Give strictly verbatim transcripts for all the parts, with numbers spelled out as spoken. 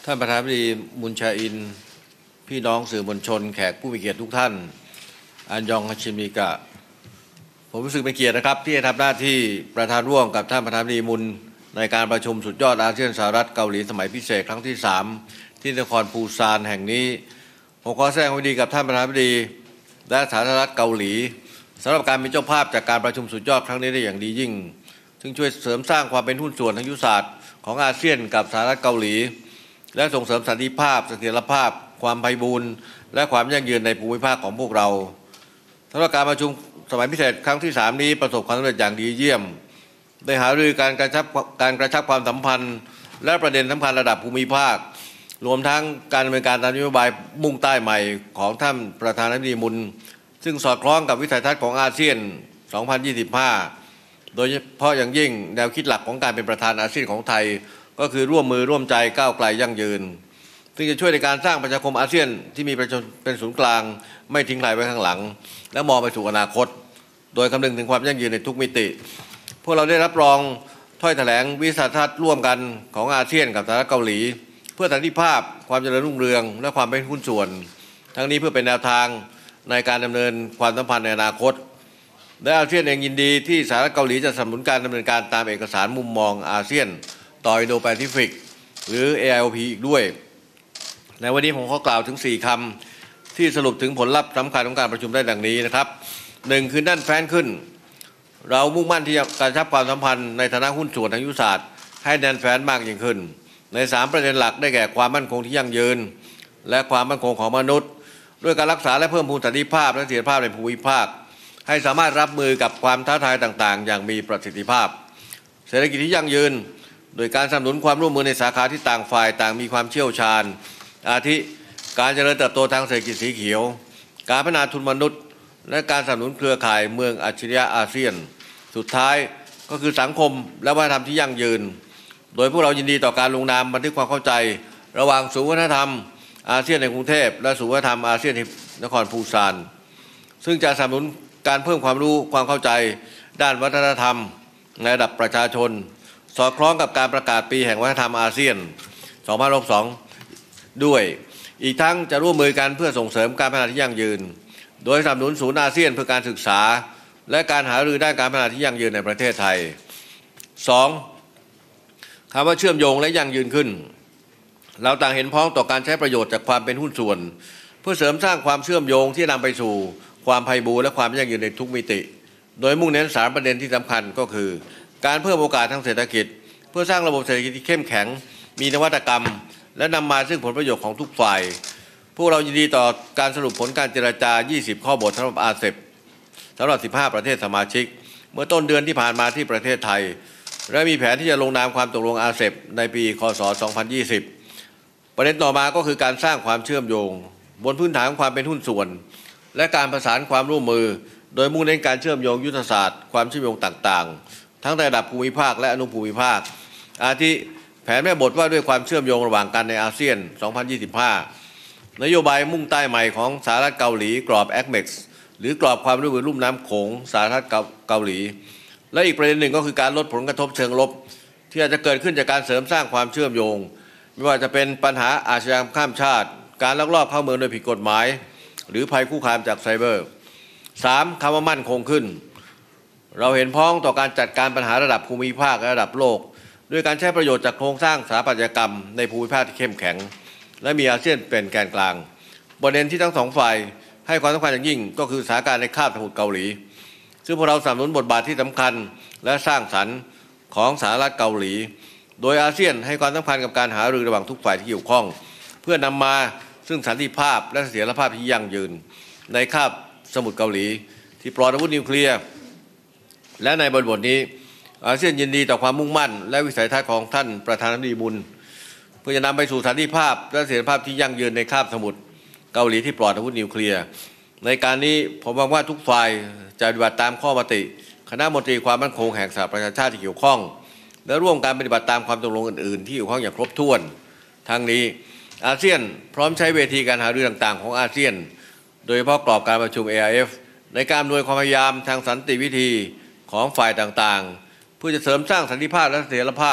ท่านประธานดีมุนชาอินพี่น้องสื่อมวลชนแขกผู้มีเกียรติทุกท่านอันยองฮัชิมิกะผมรู้สึกเป็นเกียรตินะครับที่จะทำหน้าที่ประธานร่วมกับท่านประธานดีมุนในการประชุมสุดยอดอาเซียนสหรัฐเกาหลีสมัยพิเศษครั้งที่สามที่นครปูซานแห่งนี้ผมขอแสดงความยินดีกับท่านประธานดีและสาธารณรัฐเกาหลีสำหรับการเป็นเจ้าภาพจากการประชุมสุดยอดครั้งนี้ได้อย่างดียิ่งซึ่งช่วยเสริมสร้างความเป็นหุ้นส่วนทางยุทธศาสตร์ของอาเซียนกับสหรัฐเกาหลีและส่งเสริมสันติภาพเสถียรภาพความไพบูลย์และความยั่งยืนในภูมิภาคของพวกเราสำหรับการประชุมสมัยพิเศษครั้งที่สามนี้ประสบความสำเร็จอย่างดีเยี่ยมได้หารือการกระชับการกระชับความสัมพันธ์และประเด็นสำคัญระดับภูมิภาครวมทั้งการดำเนินการตามนโยบายมุ่งใต้ใหม่ของท่านประธานาธิบดีมุนซึ่งสอดคล้องกับวิสัยทัศน์ของอาเซียนสองพันยี่สิบห้าโดยเฉพาะอย่างยิ่งแนวคิดหลักของการเป็นประธานอาเซียนของไทยก็คือร่วมมือร่วมใจก้าวไกลยั่งยืนซึ่งจะช่วยในการสร้างประชาคมอาเซียนที่มีประชาชนเป็นศูนย์กลางไม่ทิ้งใครไว้ข้างหลังและมองไปสู่อนาคตโดยคำนึงถึงความยั่งยืนในทุกมิติพวกเราได้รับรองถ้อยแถลงวิสัยทัศน์ร่วมกันของอาเซียนกับสหรัฐเกาหลีเพื่อสันติภาพความเจริญรุ่งเรืองและความเป็นหุ้นส่วนทั้งนี้เพื่อเป็นแนวทางในการดำเนินความสัมพันธ์ในอนาคตและอาเซียนเองยินดีที่สหรัฐเกาหลีจะสนับสนุนการดำเนินการตามเอกสารมุมมองอาเซียนต่ออินโดแปซิฟิกหรือ เอ ไอ โอ พี อีกด้วยในวันนี้ผมขอกล่าวถึงสี่คำที่สรุปถึงผลลัพธ์สำคัญของการประชุมได้ดังนี้นะครับหนึ่งคือแน่นแฟ้นขึ้นเรามุ่งมั่นที่จะกระชับความสัมพันธ์ในฐานะหุ้นส่วนทางยุทธศาสตร์ให้แน่นแฟ้นมากยิ่งขึ้นในสามประเด็นหลักได้แก่ความมั่นคงที่ยั่งยืนและความมั่นคงของมนุษย์ด้วยการรักษาและเพิ่มพูนสันติภาพและเสถียรภาพในภูมิภาคให้สามารถรับมือกับความท้าทายต่างๆอย่างมีประสิทธิภาพเศรษฐกิจที่ยั่งยืนโดยการสนับสนุนความร่วมมือในสาขาที่ต่างฝ่ายต่างมีความเชี่ยวชาญอาทิการเจริญเติบโตทางเศรษฐกิจสีเขียวการพัฒนาทุนมนุษย์และการสนับสนุนเครือข่ายเมืองอัจฉริยะอาเซียนสุดท้ายก็คือสังคมและวัฒนธรรมที่ยั่งยืนโดยพวกเรายินดีต่อการลงนามบันทึกความเข้าใจระหว่างศูนย์วัฒนธรรมอาเซียนในกรุงเทพและศูนย์วัฒนธรรมอาเซียนที่นครปูซานซึ่งจะสนับสนุนการเพิ่มความรู้ความเข้าใจด้านวัฒนธรรมในระดับประชาชนสอดคล้องกับการประกาศปีแห่งวัฒนธรรมอาเซียนสองพันยี่สิบสองด้วยอีกทั้งจะร่วมมือกันเพื่อส่งเสริมการพัฒนาที่ยั่งยืนโดยสนับสนุนศูนย์อาเซียนเพื่อการศึกษาและการหารือด้านการพัฒนาที่ยั่งยืนในประเทศไทย สอง คำว่าเชื่อมโยงและยั่งยืนขึ้นเราต่างเห็นพ้องต่อการใช้ประโยชน์จากความเป็นหุ้นส่วนเพื่อเสริมสร้างความเชื่อมโยงที่นำไปสู่ความไพบูลย์และความยั่งยืนในทุกมิติโดยมุ่งเน้นสามประเด็นที่สำคัญก็คือการเพิ่มโอกาสทางเศรษฐกิจเพื่อสร้างระบบเศรษฐกิจที่เข้มแข็งมีนวัตกรรมและนำมาซึ่งผลประโยชน์ของทุกฝ่ายพวกเรายินดีต่อการสรุปผลการเจรจายี่สิบข้อบทสำหรับอาเซียนสำหรับสิบห้าประเทศสมาชิกเมื่อต้นเดือนที่ผ่านมาที่ประเทศไทยและมีแผนที่จะลงนามความตกลงอาเซียนในปีคศสองพันยี่สิบประเด็นต่อมาก็คือการสร้างความเชื่อมโยงบนพื้นฐานของความเป็นหุ้นส่วนและการประสานความร่วมมือโดยมุ่งเน้นการเชื่อมโยงยุทธศาสตร์ความเชื่อมโยงต่างๆทั้งในระดับภูมิภาคและอนุภูมิภาคอาทิแผนแม่บทว่าด้วยความเชื่อมโยงระหว่างกันในอาเซียนสองพันยี่สิบห้านโยบายมุ่งใต้ใหม่ของสหรัฐเกาหลีกรอบ เอ็กเม็กซ์ หรือกรอบความร่วมมือลุ่มน้ำโขงสหรัฐเกาหลีและอีกประเด็นหนึ่งก็คือการลดผลกระทบเชิงลบที่อาจจะเกิดขึ้นจากการเสริมสร้างความเชื่อมโยงไม่ว่าจะเป็นปัญหาอาชญากรรมข้ามชาติการลักลอบเข้าเมืองโดยผิดกฎหมายหรือภัยคุกคามจากไซเบอร์ สาม คำว่ามั่นคงขึ้นเราเห็นพ้องต่อการจัดการปัญหาระดับภูมิภาคและระดับโลกด้วยการใช้ประโยชน์จากโครงสร้างสถาปัตยกรรมในภูมิภาคที่เข้มแข็งและมีอาเซียนเป็นแกนกลางประเด็นที่ทั้งสองฝ่ายให้ความสำคัญอย่างยิ่งก็คือสถานการณ์ในคาบสมุทรเกาหลีซึ่งพวกเราสนับสนุนบทบาทที่สำคัญและสร้างสรรค์ของสหรัฐเกาหลีโดยอาเซียนให้ความสำคัญกับการหารือระหว่างทุกฝ่ายที่เกี่ยวข้องเพื่อนำมาซึ่งสันติภาพและเสถียรภาพที่ยั่งยืนในคาบสมุทรเกาหลีที่ปลอดอาวุธนิวเคลียร์และในบริบทนี้อาเซียนยินดีต่อความมุ่งมั่นและวิสัยทัศน์ของท่านประธานาธิบดีมุนเพื่อจะนำไปสู่สันติภาพและเสถียรภาพที่ยั่งยืนในคาบสมุทรเกาหลีที่ปลอดอาวุธนิวเคลียร์ในการนี้ผมหวังว่าทุกฝ่ายจะปฏิบัติตามข้อมติคณะมนตรีความมั่นคงแห่งสหประชาชาติที่เกี่ยวข้องและร่วมการปฏิบัติตามความตกลงอื่นๆที่เกี่ยวข้องอย่างครบถ้วนทั้งนี้อาเซียนพร้อมใช้เวทีการหารือต่างๆของอาเซียนโดยเฉพาะกรอบการประชุม เอ ไอ เอฟ ในการอำนวยความพยายามทางสันติวิธีของฝ่ายต่างๆเพื่อจะเสริมสร้างสันติภาพและเสถียรภาพ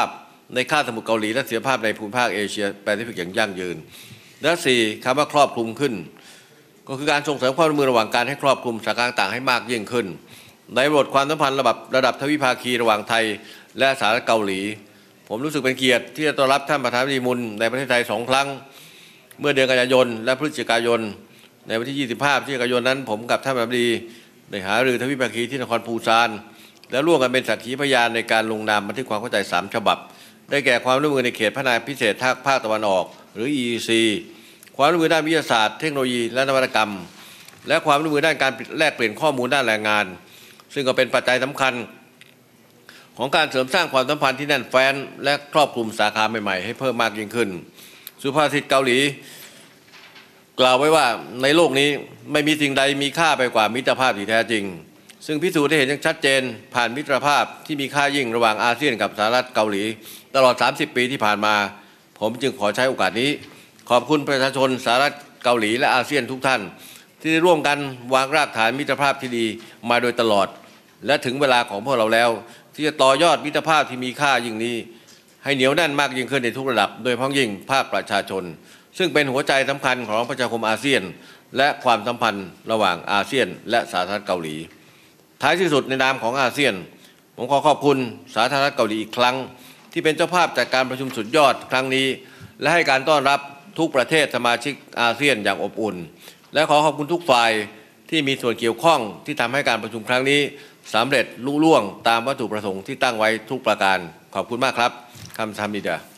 ในคาบสมุทรเกาหลีและเสถียรภาพในภูมิภาคเอเชียแปซิฟิกอย่างยั่งยืนและสี่คำว่าครอบคลุมขึ้นก็คือการส่งเสริมความร่วมมือระหว่างการให้ครอบคลุมสถานการณ์ต่างให้มากยิ่งขึ้นในบทความสัมพันธ์ระดับระดับทวิภาคีระหว่างไทยและสหรัฐเกาหลีผมรู้สึกเป็นเกียรติที่จะต้อนรับท่านประธานาธิบดีมุนในประเทศไทยสองครั้งเมื่อเดือนกันยายนและพฤศจิกายนในวันที่ยี่สิบห้าพฤศจิกายนนั้นผมกับท่านประธานาธิบดีได้หารือทวิภาคีที่นครปูซานและร่วมกันเป็นสักขีพยานในการลงนามบันทึกความเข้าใจสามฉบับได้แก่ความร่วมมือในเขตพัฒนาพิเศษภาคตะวันออกหรือ อี อี ซี ความร่วมมือด้านวิทยาศาสตร์เทคโนโลยีและนวัตกรรมและความร่วมมือด้านการแลกเปลี่ยนข้อมูลด้านแรงงานซึ่งก็เป็นปัจจัยสำคัญของการเสริมสร้างความสัมพันธ์ที่แน่นแฟ้นและครอบคลุมสาขาใหม่ๆให้เพิ่มมากยิ่งขึ้นสุภาษิตเกาหลีกล่าวไว้ว่าในโลกนี้ไม่มีสิ่งใดมีค่าไปกว่ามิตรภาพที่แท้จริงซึ่งพิสูจน์ได้เห็นอย่างชัดเจนผ่านมิตรภาพที่มีค่ายิ่งระหว่างอาเซียนกับสหรัฐเกาหลีตลอดสามสิบปีที่ผ่านมาผมจึงขอใช้โอกาสนี้ขอบคุณประชาชนสหรัฐเกาหลีและอาเซียนทุกท่านที่ได้ร่วมกันวางรากฐานมิตรภาพที่ดีมาโดยตลอดและถึงเวลาของพวกเราแล้วที่จะต่อยอดมิตรภาพที่มีค่ายิ่งนี้ให้เหนียวแน่นมากยิ่งขึ้นในทุกระดับโดยเฉพาะยิ่งภาคประชาชนซึ่งเป็นหัวใจสำคัญของประชาคมอาเซียนและความสัมพันธ์ระหว่างอาเซียนและสาธารณรัฐเกาหลีท้ายที่สุดในนามของอาเซียนผมขอขอบคุณสาธารณรัฐเกาหลีอีกครั้งที่เป็นเจ้าภาพจัดการประชุมสุดยอดครั้งนี้และให้การต้อนรับทุกประเทศสมาชิกอาเซียนอย่างอบอุ่นและขอขอบคุณทุกฝ่ายที่มีส่วนเกี่ยวข้องที่ทำให้การประชุมครั้งนี้สำเร็จลุล่วงตามวัตถุประสงค์ที่ตั้งไว้ทุกประการขอบคุณมากครับคำทำดีเด